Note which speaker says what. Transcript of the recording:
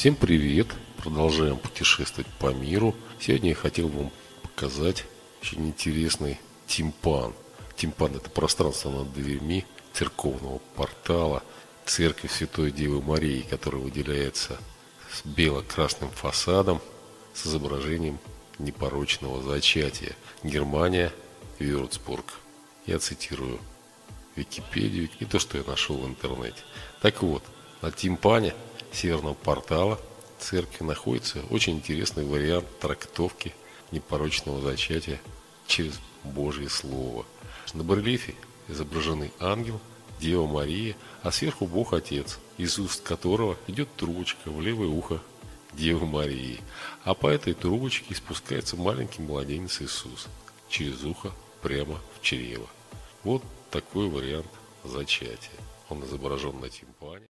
Speaker 1: Всем привет! Продолжаем путешествовать по миру. Сегодня я хотел вам показать очень интересный тимпан. Тимпан – это пространство над дверьми церковного портала церкви Святой Девы Марии, которая выделяется с бело-красным фасадом с изображением непорочного зачатия. Германия, Вюрцбург. Я цитирую Википедию и то, что я нашел в интернете. Так вот, на тимпане северного портала церкви находится очень интересный вариант трактовки непорочного зачатия через Божье Слово. На барельефе изображены ангел, Дева Мария, а сверху Бог Отец, из уст которого идет трубочка в левое ухо Девы Марии. А по этой трубочке спускается маленький младенец Иисус через ухо прямо в чрево. Вот такой вариант зачатия. Он изображен на тимпане.